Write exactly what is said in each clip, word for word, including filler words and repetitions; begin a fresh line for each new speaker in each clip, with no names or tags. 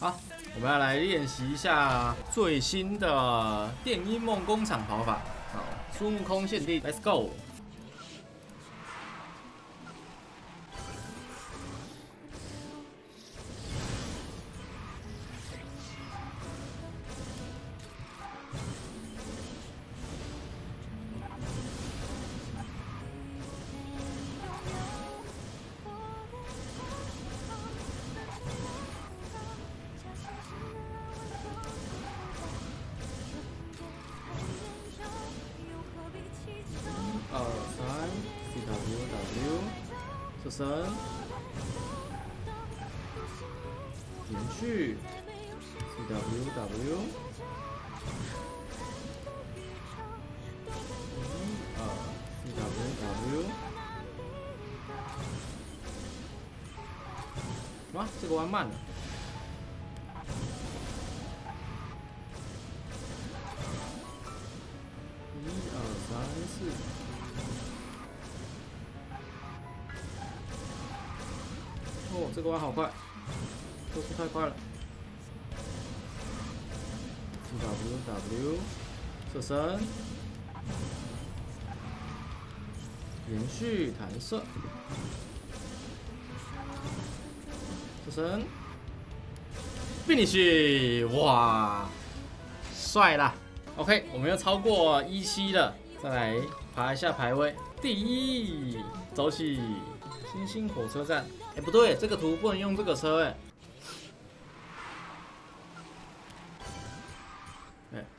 好，我们要来练习一下最新的电音梦工厂跑法。好，孙悟空限定 ，Let's go！ 二三 C W W 射身，连续 C W W， 一二 C W W， 哇，这个弯慢了。 一二三四。 哦，这个弯好快，速度太快了。W W 射身，连续弹射，射身 ，finish！ 哇，帅啦 ！OK， 我们又超过一期了，再来爬一下排位，第一，走起星星火车站。 哎、欸，不对，这个图不能用这个车哎。哎、欸，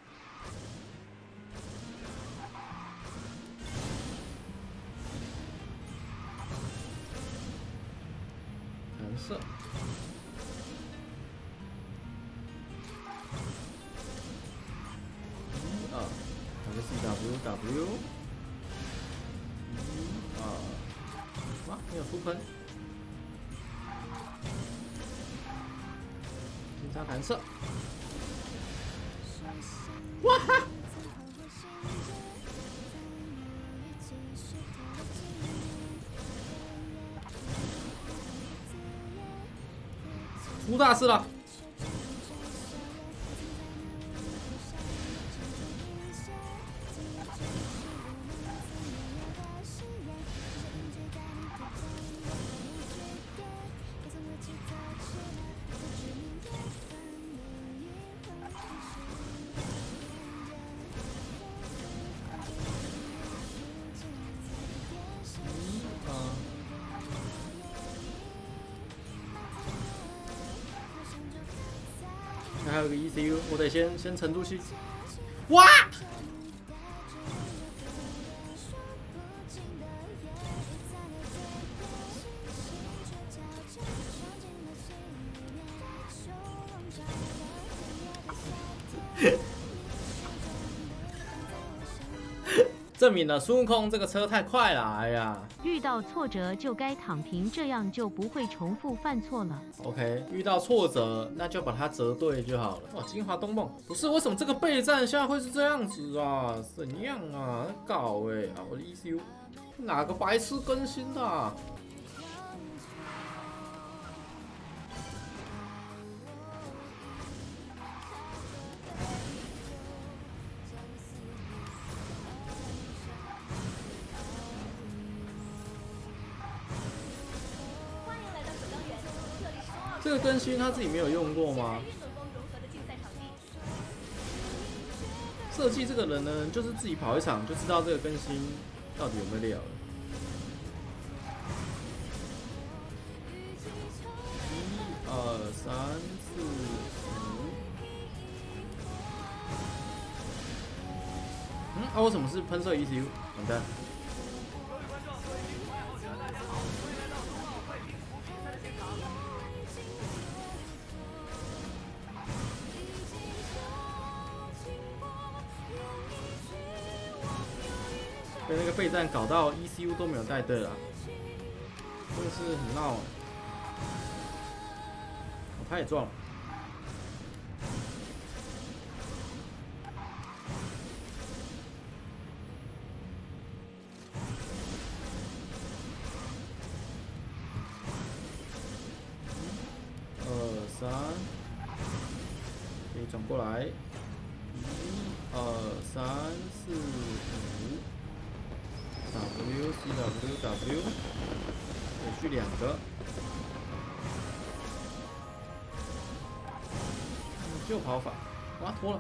蓝色。一二，打个 C W W。一二，哇，没有出喷。 金叉弹射，哇哈！出大事了！还有个 E C U， 我得先先沉住气。哇！证明了孙悟空这个车太快了，哎呀！
遇到挫折就该躺平，这样就不会重复犯错了。
OK， 遇到挫折那就把它折对就好了。哇，金华东梦不是为什么这个备战现在会是这样子啊？怎样啊？搞哎、欸！啊，我的 E C U 哪个白痴更新的、啊？ 这个更新他自己没有用过吗？设计这个人呢，就是自己跑一场就知道这个更新到底有没有料了。一二三四五。嗯，啊，为什么是喷射 E C U？ 完蛋。 被那个备战搞到 E C U 都没有带对了，真的是很闹。哦，他也撞了。二三可以转过来，一、二、三、四、五 ，W C W W， 连续两个，旧跑法，哇，脱了。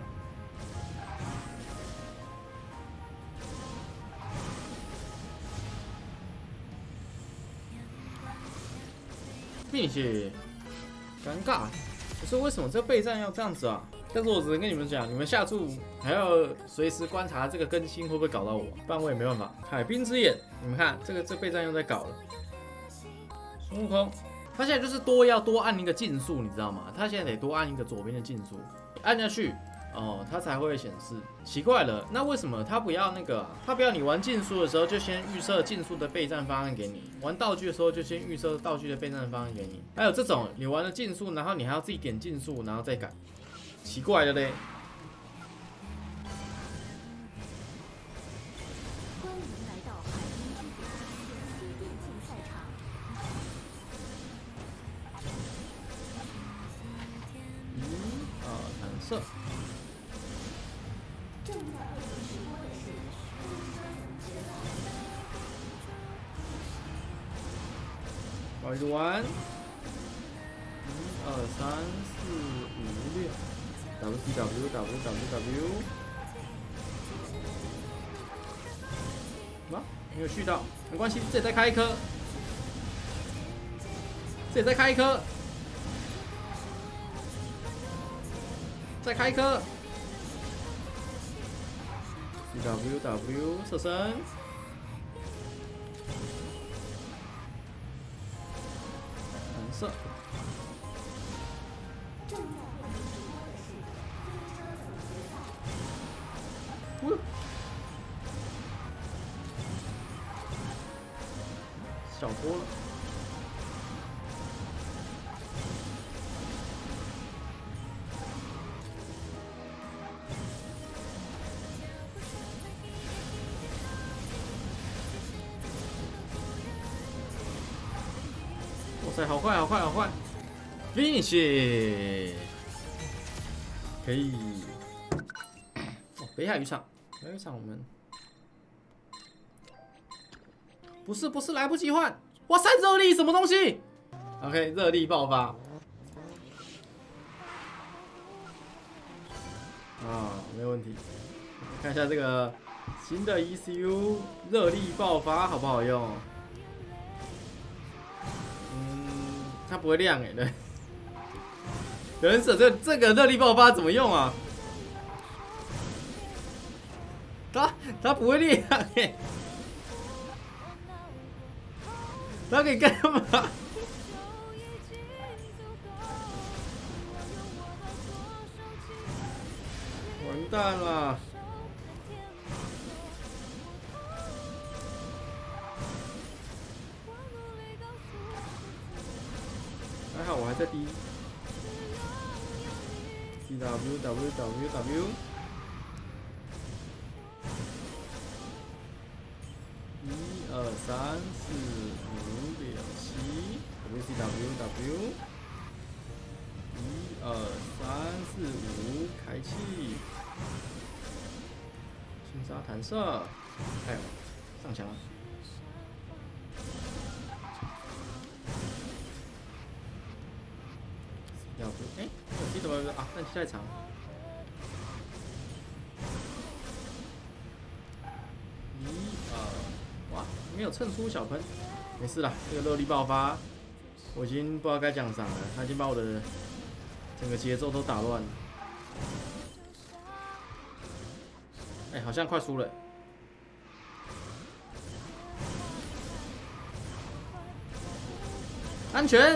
并且尴尬，可是为什么这备战要这样子啊？但是我只能跟你们讲，你们下注还要随时观察这个更新会不会搞到我，不然我也没办法。海滨之眼，你们看这个这备战又在搞了。孙悟空，他现在就是多要多按一个竞速，你知道吗？他现在得多按一个左边的竞速，按下去。 哦，它才会显示。奇怪了，那为什么它不要那个、啊？它不要你玩竞速的时候就先预设竞速的备战方案给你，玩道具的时候就先预设道具的备战方案给你。还有这种你玩了竞速，然后你还要自己点竞速，然后再改，奇怪了嘞。
欢迎来到海滨之巅西电竞赛场。
一、二、弹射。
正在为您直播的是
玩一玩，一、二、三、四、五、六 ，W C W W W W， 啊，没有续到，没关系，这里再开一颗，这里再开一颗，再开一颗。 W W 射身，弹射，呜，小脱了。 哇塞，好快，好快，好快 ！Finish， 可以。哦，北海渔场，北海渔场我们不是不是来不及换。哇塞，热力什么东西 ？OK， 热力爆发。啊，没有问题。看一下这个新的 E C U 热力爆发好不好用？ 它不会亮哎、欸，对。有人说这这个热力爆发怎么用啊？它它不会亮哎、欸，它可以干嘛？完蛋了！还好我还在第一。T W W W W。一二三四五六七 W C W W。一二三四五，开启。轻杀弹射，哎呦，上墙了。 要不，哎，有 T W 啊，但 T 太长。一二，哇，没有蹭出小喷，没事啦，这个热力爆发，我已经不知道该讲啥了，他已经把我的整个节奏都打乱了。哎，好像快输了。安全。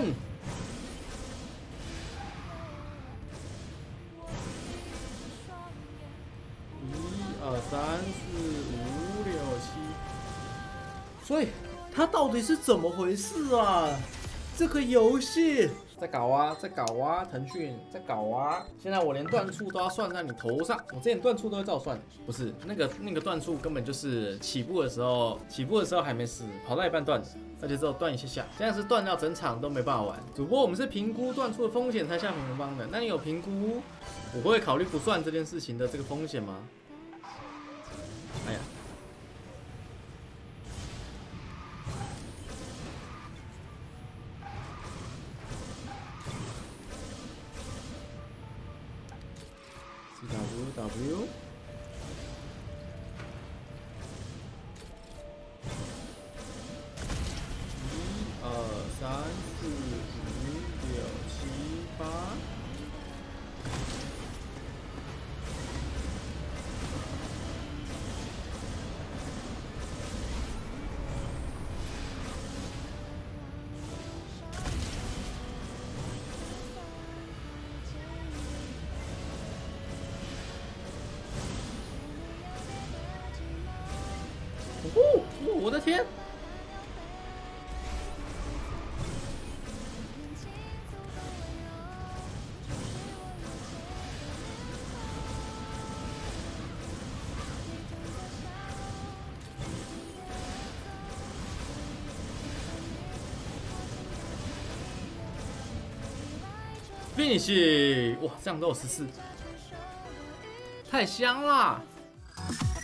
二三四五六七，所以它到底是怎么回事啊？这个游戏在搞啊，在搞啊，腾讯在搞啊！现在我连段数都要算在你头上，我之前段数都会照算，不是那个那个段数根本就是起步的时候，起步的时候还没死，跑到一半断的，而且只有断一下下，现在是断到整场都没办法玩。主播我们是评估断出的风险才下评论帮的，那你有评估我会考虑不算这件事情的这个风险吗？哎呀。W W， 一二三四五六七八，哦，我的天！finish！ 哇，这样都有十四，太香了！